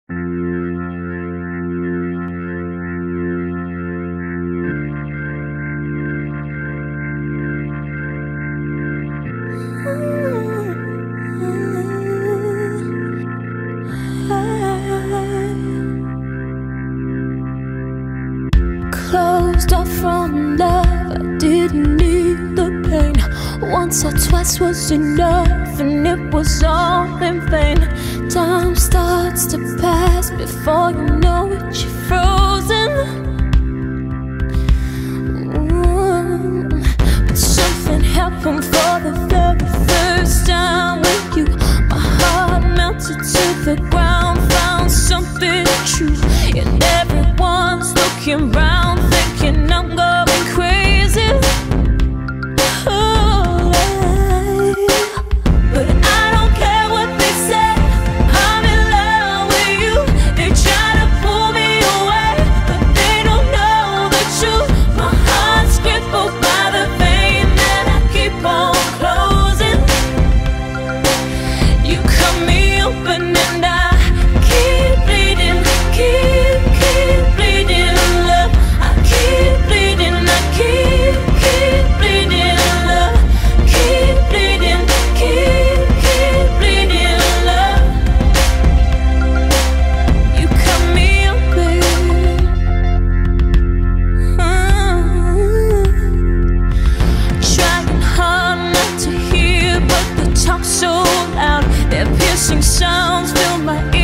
Closed off from love, I didn't need the pain. Once or twice was enough, and it was all in vain. Time starts to pass before you know it, you're frozen. But something happened for the very first time with you. My heart melted to the ground, found something true. And everyone's looking round, thinking I'm going crazy. But I don't care what they say, I'm in love with you. They try to pull me away, but they don't know the truth. My heart's crippled by the pain that I keep on closing. You cut me open and I keep bleeding, keep bleeding love. I keep bleeding, I keep bleeding love. Keep bleeding, keep bleeding love. You cut me open. Trying hard not to hear, but the talk's so loud. Their piercing sounds fill my ears.